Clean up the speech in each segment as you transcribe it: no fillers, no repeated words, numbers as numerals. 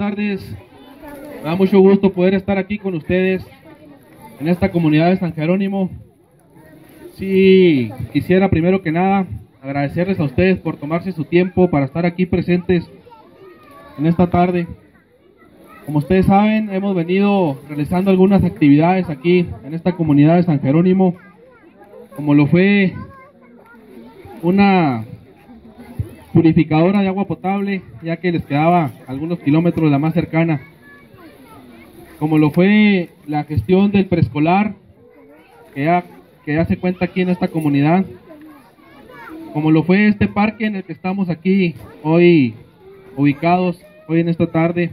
tardes. Me da mucho gusto poder estar aquí con ustedes en esta comunidad de San Jerónimo. Sí, quisiera primero que nada agradecerles a ustedes por tomarse su tiempo para estar aquí presentes en esta tarde. Como ustedes saben, hemos venido realizando algunas actividades aquí en esta comunidad de San Jerónimo, como lo fue una purificadora de agua potable, ya que les quedaba algunos kilómetros de la más cercana, como lo fue la gestión del preescolar, que ya se cuenta aquí en esta comunidad, como lo fue este parque en el que estamos aquí hoy ubicados, hoy en esta tarde,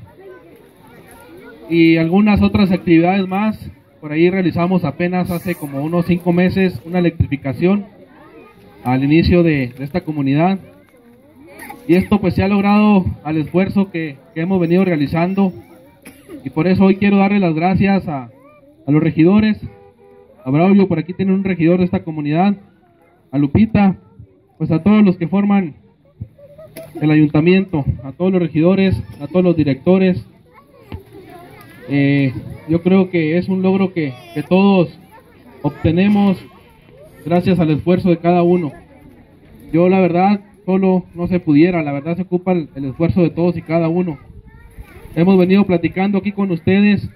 y algunas otras actividades más. Por ahí realizamos apenas hace como unos 5 meses una electrificación al inicio de esta comunidad, y esto pues se ha logrado al esfuerzo que hemos venido realizando, y por eso hoy quiero darle las gracias a los regidores, a Braulio, por aquí tienen un regidor de esta comunidad, a Lupita, pues a todos los que forman el ayuntamiento, a todos los regidores, a todos los directores. Yo creo que es un logro que todos obtenemos gracias al esfuerzo de cada uno. Yo la verdad solo no se pudiera, la verdad se ocupa el esfuerzo de todos y cada uno. Hemos venido platicando aquí con ustedes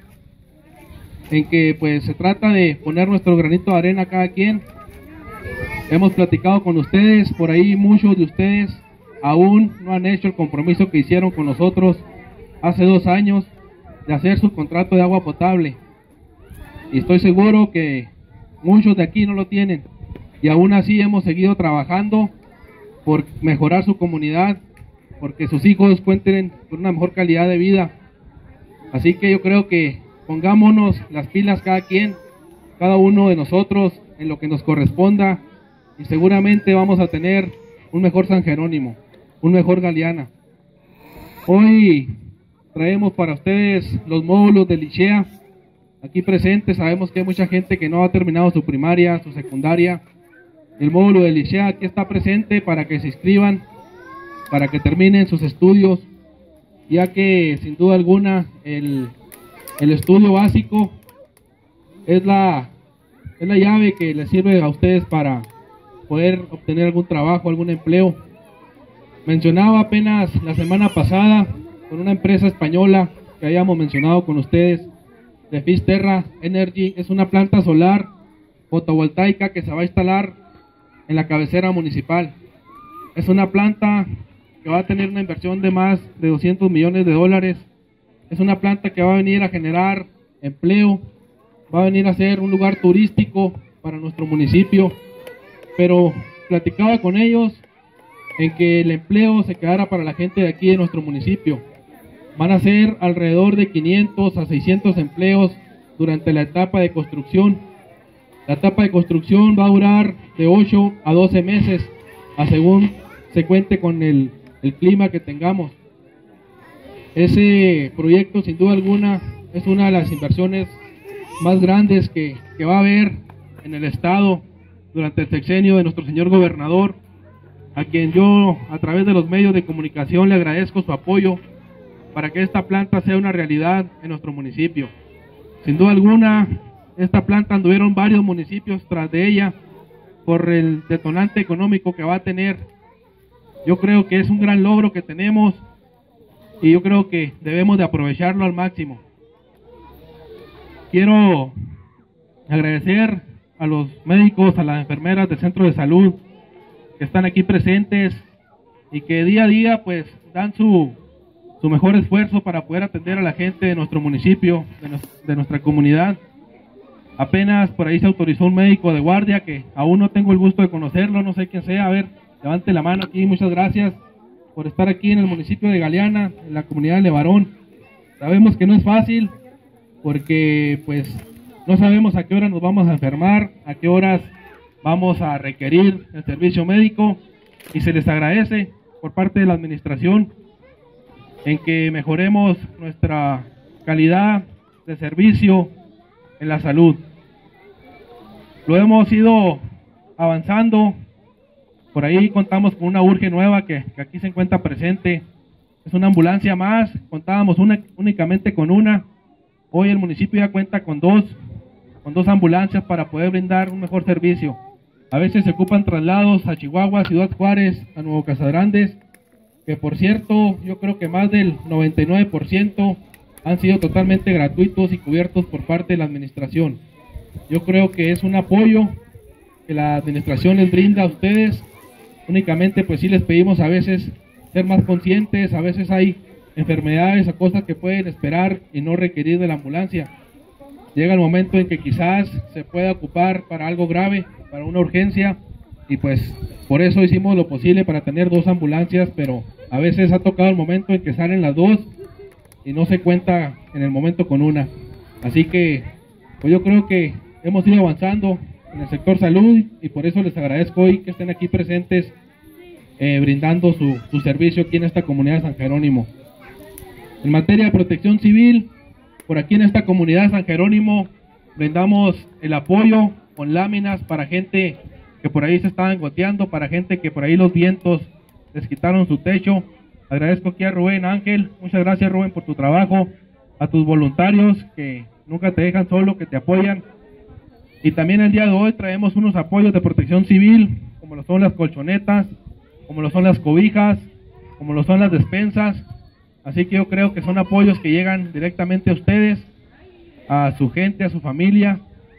en que pues se trata de poner nuestro granito de arena cada quien. Hemos platicado con ustedes, por ahí muchos de ustedes aún no han hecho el compromiso que hicieron con nosotros hace 2 años de hacer su contrato de agua potable, y estoy seguro que muchos de aquí no lo tienen, y aún así hemos seguido trabajando por mejorar su comunidad, porque sus hijos cuenten con una mejor calidad de vida. Así que yo creo que pongámonos las pilas cada quien, cada uno de nosotros en lo que nos corresponda, y seguramente vamos a tener un mejor San Jerónimo, un mejor Galeana. Hoy traemos para ustedes los módulos de Licea aquí presentes. Sabemos que hay mucha gente que no ha terminado su primaria, su secundaria. El módulo de Licea aquí está presente para que se inscriban, para que terminen sus estudios, ya que sin duda alguna el estudio básico es la llave que les sirve a ustedes para poder obtener algún trabajo, algún empleo. Mencionaba apenas la semana pasada con una empresa española que habíamos mencionado con ustedes, de Fisterra Energy. Es una planta solar fotovoltaica que se va a instalar en la cabecera municipal. Es una planta que va a tener una inversión de más de 200 millones de dólares. Es una planta que va a venir a generar empleo, va a venir a ser un lugar turístico para nuestro municipio, pero platicaba con ellos en que el empleo se quedara para la gente de aquí de nuestro municipio. Van a ser alrededor de 500 a 600 empleos durante la etapa de construcción. La etapa de construcción va a durar de 8 a 12 meses, a según se cuente con el clima que tengamos. Ese proyecto sin duda alguna es una de las inversiones más grandes que va a haber en el estado durante el sexenio de nuestro señor gobernador, a quien yo a través de los medios de comunicación le agradezco su apoyo para que esta planta sea una realidad en nuestro municipio. Sin duda alguna, esta planta anduvieron varios municipios tras de ella por el detonante económico que va a tener. Yo creo que es un gran logro que tenemos, y yo creo que debemos de aprovecharlo al máximo. Quiero agradecer a los médicos, a las enfermeras del centro de salud que están aquí presentes y que día a día pues dan su mejor esfuerzo para poder atender a la gente de nuestro municipio, de nuestra comunidad. Apenas por ahí se autorizó un médico de guardia que aún no tengo el gusto de conocerlo, no sé quién sea. A ver, levante la mano aquí. Muchas gracias por estar aquí en el municipio de Galeana, en la comunidad de Levarón. Sabemos que no es fácil, porque pues no sabemos a qué hora nos vamos a enfermar, a qué horas vamos a requerir el servicio médico, y se les agradece por parte de la administración en que mejoremos nuestra calidad de servicio en la salud. Lo hemos ido avanzando. Por ahí contamos con una URGE nueva que aquí se encuentra presente, es una ambulancia más, contábamos únicamente con una. Hoy el municipio ya cuenta con dos ambulancias para poder brindar un mejor servicio. A veces se ocupan traslados a Chihuahua, Ciudad Juárez, a Nuevo Casagrandes, que por cierto, yo creo que más del 99% han sido totalmente gratuitos y cubiertos por parte de la administración. Yo creo que es un apoyo que la administración les brinda a ustedes. Únicamente pues sí les pedimos a veces ser más conscientes, a veces hay enfermedades o cosas que pueden esperar y no requerir de la ambulancia. Llega el momento en que quizás se pueda ocupar para algo grave, para una urgencia, y pues por eso hicimos lo posible para tener dos ambulancias, pero a veces ha tocado el momento en que salen las dos y no se cuenta en el momento con una. Así que pues yo creo que hemos ido avanzando en el sector salud y por eso les agradezco hoy que estén aquí presentes brindando su servicio aquí en esta comunidad de San Jerónimo. En materia de protección civil, por aquí en esta comunidad de San Jerónimo brindamos el apoyo con láminas para gente que por ahí se estaban goteando, para gente que por ahí los vientos les quitaron su techo. Agradezco aquí a Rubén Ángel, muchas gracias Rubén por tu trabajo, a tus voluntarios que nunca te dejan solo, que te apoyan. Y también el día de hoy traemos unos apoyos de protección civil, como lo son las colchonetas, como lo son las cobijas, como lo son las despensas. Así que yo creo que son apoyos que llegan directamente a ustedes, a su gente, a su familia.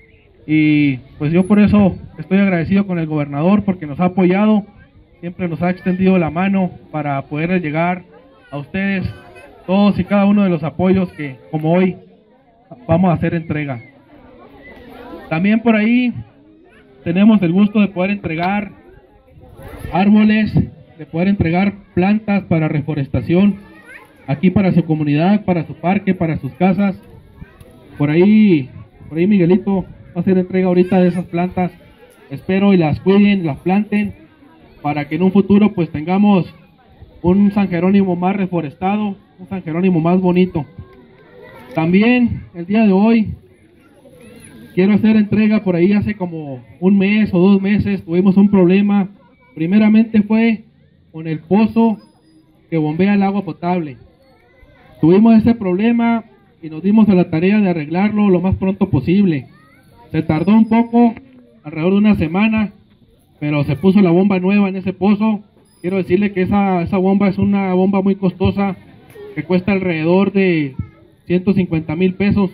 Y pues yo por eso estoy agradecido con el gobernador porque nos ha apoyado, siempre nos ha extendido la mano para poder llegar a ustedes todos y cada uno de los apoyos que como hoy vamos a hacer entrega. También por ahí tenemos el gusto de poder entregar árboles, de poder entregar plantas para reforestación aquí para su comunidad, para su parque, para sus casas. Por ahí Miguelito va a hacer entrega ahorita de esas plantas. Espero y las cuiden, las planten para que en un futuro pues tengamos un San Jerónimo más reforestado, un San Jerónimo más bonito. También el día de hoy quiero hacer entrega. Por ahí hace como un mes o 2 meses tuvimos un problema. Primeramente fue con el pozo que bombea el agua potable. Tuvimos ese problema y nos dimos a la tarea de arreglarlo lo más pronto posible. Se tardó un poco, alrededor de una semana, pero se puso la bomba nueva en ese pozo. Quiero decirle que esa bomba es una bomba muy costosa, que cuesta alrededor de 150,000 pesos.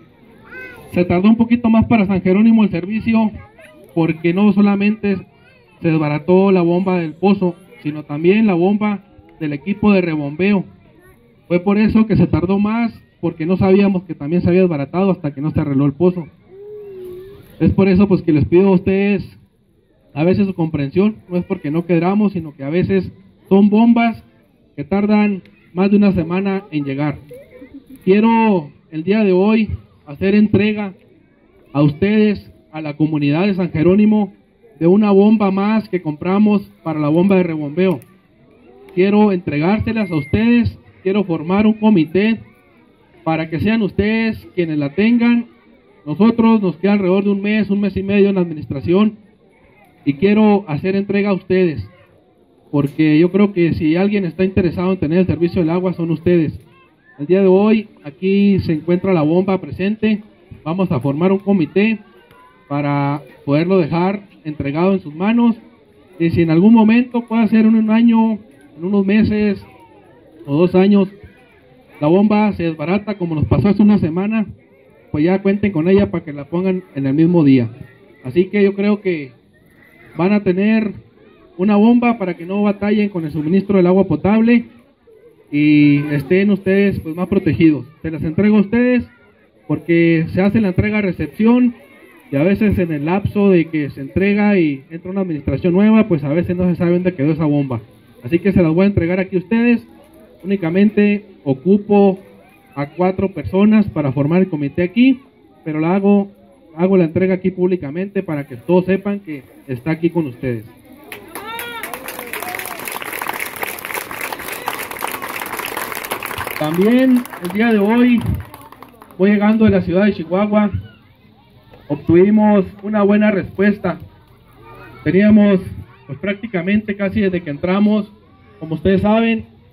Se tardó un poquito más para San Jerónimo el servicio, porque no solamente se desbarató la bomba del pozo, sino también la bomba del equipo de rebombeo. Fue por eso que se tardó más, porque no sabíamos que también se había desbaratado hasta que no se arregló el pozo. Es por eso pues que les pido a ustedes a veces su comprensión. No es porque no queramos, sino que a veces son bombas que tardan más de una semana en llegar. Quiero el día de hoy hacer entrega a ustedes, a la comunidad de San Jerónimo, de una bomba más que compramos para la bomba de rebombeo. Quiero entregárselas a ustedes, quiero formar un comité para que sean ustedes quienes la tengan. Nosotros nos queda alrededor de un mes y medio en la administración y quiero hacer entrega a ustedes, porque yo creo que si alguien está interesado en tener el servicio del agua son ustedes. El día de hoy aquí se encuentra la bomba presente, vamos a formar un comité para poderlo dejar entregado en sus manos, y si en algún momento, puede ser en un año, en unos meses o 2 años, la bomba se desbarata como nos pasó hace una semana, pues ya cuenten con ella para que la pongan en el mismo día. Así que yo creo que van a tener una bomba para que no batallen con el suministro del agua potable y estén ustedes pues más protegidos. Se las entrego a ustedes porque se hace la entrega-recepción y a veces en el lapso de que se entrega y entra una administración nueva, pues a veces no se sabe dónde quedó esa bomba. Así que se las voy a entregar aquí a ustedes. Únicamente ocupo a 4 personas para formar el comité aquí, pero hago la entrega aquí públicamente para que todos sepan que está aquí con ustedes. También el día de hoy voy llegando de la ciudad de Chihuahua, obtuvimos una buena respuesta. Teníamos pues prácticamente casi desde que entramos, como ustedes saben,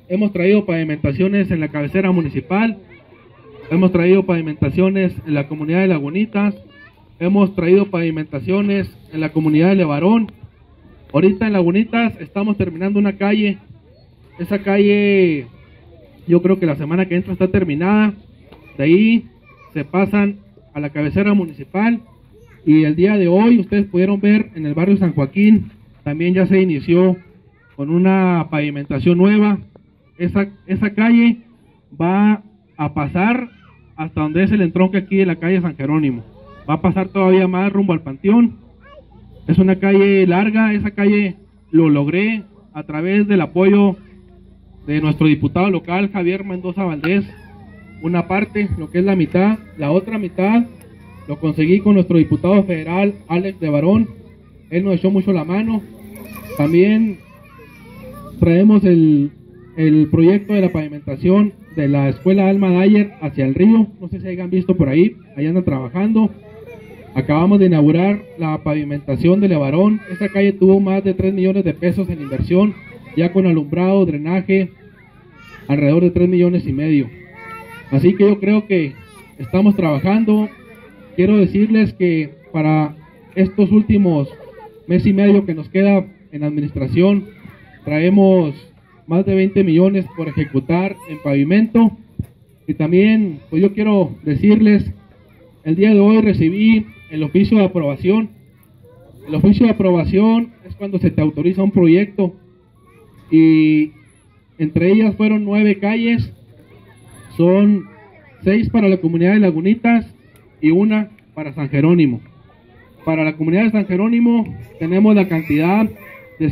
hemos traído pavimentaciones en la cabecera municipal, hemos traído pavimentaciones en la comunidad de Lagunitas, hemos traído pavimentaciones en la comunidad de Levarón. Ahorita en Lagunitas estamos terminando una calle. Esa calle yo creo que la semana que entra está terminada. De ahí se pasan a la cabecera municipal y el día de hoy ustedes pudieron ver en el barrio San Joaquín también ya se inició con una pavimentación nueva. Esa calle va a pasar hasta donde es el entronque aquí de la calle San Jerónimo. Va a pasar todavía más rumbo al Panteón. Es una calle larga. Esa calle lo logré a través del apoyo de nuestro diputado local Javier Mendoza Valdés. Una parte, lo que es la mitad. La otra mitad lo conseguí con nuestro diputado federal Alex de Barón. Él nos echó mucho la mano. También traemos el proyecto de la pavimentación de la escuela Alma Dyer hacia el río. No sé si hayan visto por ahí andan trabajando. Acabamos de inaugurar la pavimentación de Levarón. Esta calle tuvo más de 3 millones de pesos en inversión, ya con alumbrado, drenaje, alrededor de 3 millones y medio. Así que yo creo que estamos trabajando. Quiero decirles que para estos últimos mes y medio que nos queda en administración, traemos más de 20 millones por ejecutar en pavimento. Y también, pues yo quiero decirles, el día de hoy recibí el oficio de aprobación. El oficio de aprobación es cuando se te autoriza un proyecto, y entre ellas fueron 9 calles, son 6 para la comunidad de Lagunitas y 1 para San Jerónimo. Para la comunidad de San Jerónimo tenemos la cantidad de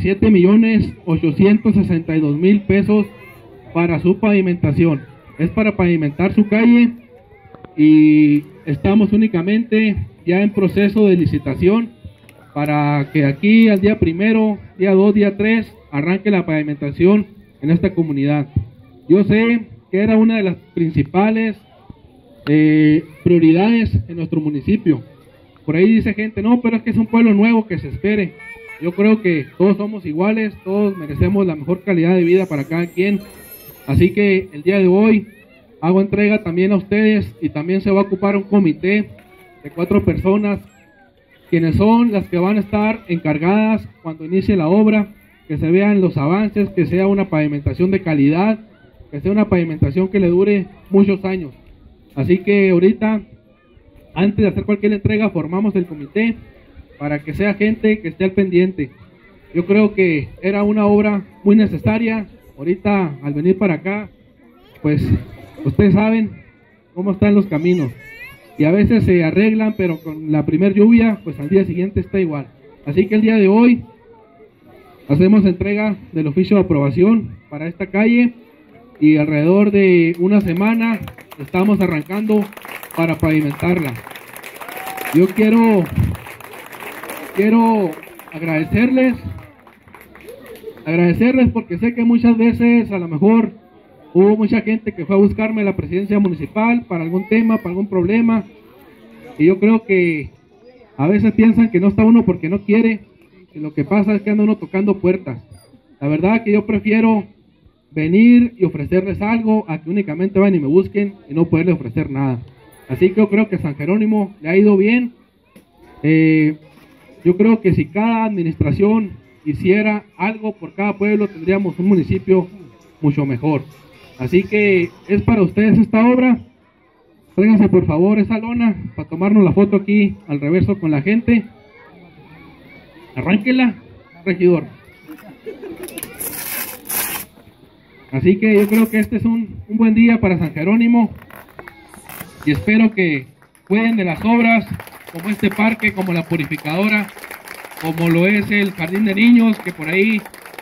7.862.000 pesos para su pavimentación. Es para pavimentar su calle y estamos únicamente ya en proceso de licitación para que aquí al día 1, día 2, día 3 arranque la pavimentación en esta comunidad. Yo sé que era una de las principales prioridades en nuestro municipio. Por ahí dice gente, no, pero es que es un pueblo nuevo, que se espere. Yo creo que todos somos iguales, todos merecemos la mejor calidad de vida para cada quien. Así que el día de hoy hago entrega también a ustedes, y también se va a ocupar un comité de 4 personas, quienes son las que van a estar encargadas cuando inicie la obra, que se vean los avances, que sea una pavimentación de calidad, que sea una pavimentación que le dure muchos años. Así que ahorita, antes de hacer cualquier entrega, formamos el comité para que sea gente que esté al pendiente. Yo creo que era una obra muy necesaria. Ahorita al venir para acá, pues ustedes saben cómo están los caminos, y a veces se arreglan, pero con la primer lluvia, pues al día siguiente está igual. Así que el día de hoy hacemos entrega del oficio de aprobación para esta calle, y alrededor de una semana estamos arrancando para pavimentarla. Yo quiero agradecerles porque sé que muchas veces a lo mejor hubo mucha gente que fue a buscarme a la presidencia municipal para algún tema, para algún problema, y yo creo que a veces piensan que no está uno porque no quiere, y lo que pasa es que anda uno tocando puertas. La verdad que yo prefiero venir y ofrecerles algo a que únicamente van y me busquen y no poderles ofrecer nada. Así que yo creo que San Jerónimo le ha ido bien. Yo creo que si cada administración hiciera algo por cada pueblo, tendríamos un municipio mucho mejor. Así que es para ustedes esta obra. Tráiganse por favor esa lona para tomarnos la foto aquí al reverso con la gente. Arránquela, regidor. Así que yo creo que este es un buen día para San Jerónimo, y espero que cuiden de las obras como este parque, como la purificadora, como lo es el jardín de niños, que por ahí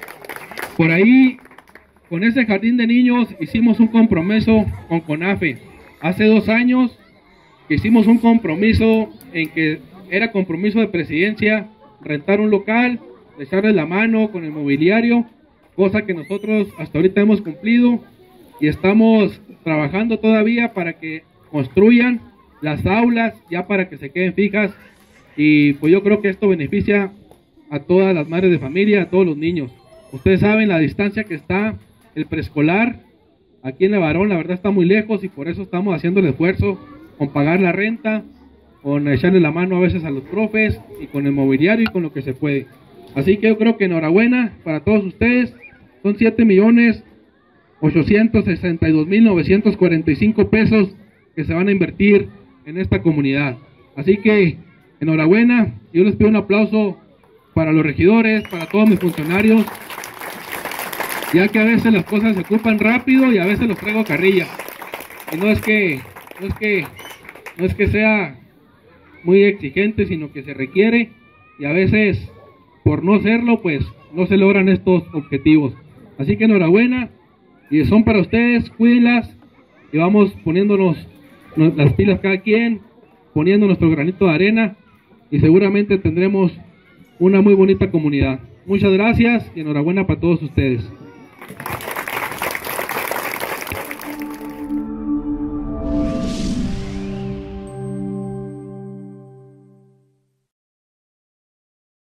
con ese jardín de niños hicimos un compromiso con CONAFE. Hace 2 años que hicimos un compromiso en que era compromiso de presidencia, rentar un local, echarles la mano con el mobiliario, cosa que nosotros hasta ahorita hemos cumplido, y estamos trabajando todavía para que construyan las aulas ya para que se queden fijas, y pues yo creo que esto beneficia a todas las madres de familia, a todos los niños. Ustedes saben la distancia que está el preescolar aquí en Levarón, la verdad está muy lejos y por eso estamos haciendo el esfuerzo con pagar la renta, con echarle la mano a veces a los profes y con el mobiliario y con lo que se puede. Así que yo creo que enhorabuena para todos ustedes. Son 7.862.945 pesos que se van a invertir en esta comunidad. Así que enhorabuena. Yo les pido un aplauso para los regidores, para todos mis funcionarios, ya que a veces las cosas se ocupan rápido y a veces los traigo a carrilla. Y no es que sea muy exigente, sino que se requiere y a veces por no serlo pues no se logran estos objetivos. Así que enhorabuena y son para ustedes, cuídenlas y vamos poniéndonos las pilas cada quien, poniendo nuestro granito de arena y seguramente tendremos una muy bonita comunidad. Muchas gracias y enhorabuena para todos ustedes.